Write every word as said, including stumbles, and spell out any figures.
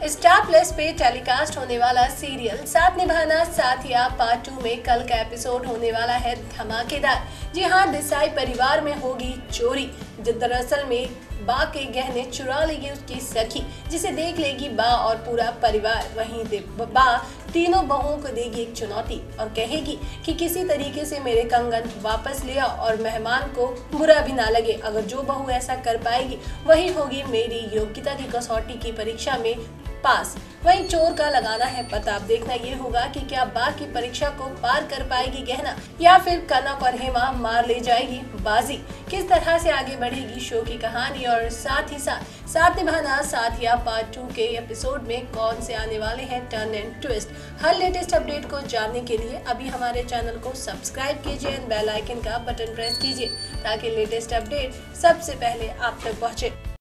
Star plus पे telecast होने वाला सीरियल साथ निभाना साथिया पार्ट टू में कल का एपिसोड होने वाला है धमाकेदार। जी हाँ, देसाई परिवार में होगी चोरी। दरअसल में बा के गहने चुरा लेगी उसकी सखी, जिसे देख लेगी बा और पूरा परिवार। वहीं बा तीनों बहुओं को देगी एक चुनौती और कहेगी कि किसी तरीके से मेरे कंगन वापस ले आओ और मेहमान को बुरा भी ना लगे। अगर जो बहू ऐसा कर पाएगी वही होगी मेरी योग्यता की कसौटी की परीक्षा में पास। वहीं चोर का लगाना है पता। अब देखना ये होगा कि क्या बा की परीक्षा को पार कर पाएगी गहना या फिर कनक और हेमा मार ले जाएगी बाजी। किस तरह से आगे बढ़ेगी शो की कहानी और साथ ही साथ साथ निभाना साथिया पार्ट टू के एपिसोड में कौन से आने वाले हैं टर्न एंड ट्विस्ट। हर लेटेस्ट अपडेट को जानने के लिए अभी हमारे चैनल को सब्सक्राइब कीजिए एंड बेल आइकन का बटन प्रेस कीजिए ताकि लेटेस्ट अपडेट सबसे पहले आप तक पहुँचे।